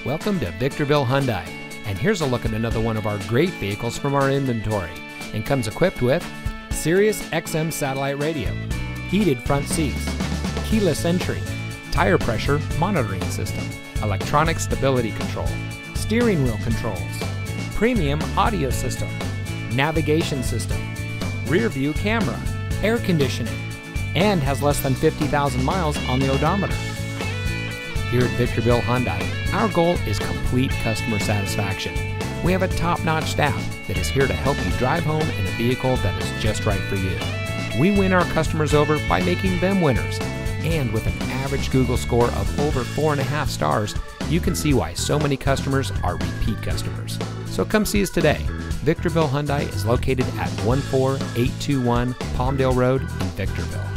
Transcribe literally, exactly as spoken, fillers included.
Welcome to Victorville Hyundai, and here's a look at another one of our great vehicles from our inventory, and comes equipped with Sirius X M satellite radio, heated front seats, keyless entry, tire pressure monitoring system, electronic stability control, steering wheel controls, premium audio system, navigation system, rear view camera, air conditioning, and has less than fifty thousand miles on the odometer. Here at Victorville Hyundai, our goal is complete customer satisfaction. We have a top-notch staff that is here to help you drive home in a vehicle that is just right for you. We win our customers over by making them winners. And with an average Google score of over four and a half stars, you can see why so many customers are repeat customers. So come see us today. Victorville Hyundai is located at one four eight two one Palmdale Road in Victorville.